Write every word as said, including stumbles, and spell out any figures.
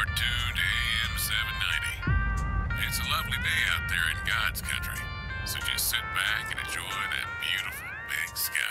are tuned to A M seven ninety. It's a lovely day out there in God's country, so just sit back and enjoy that beautiful big sky.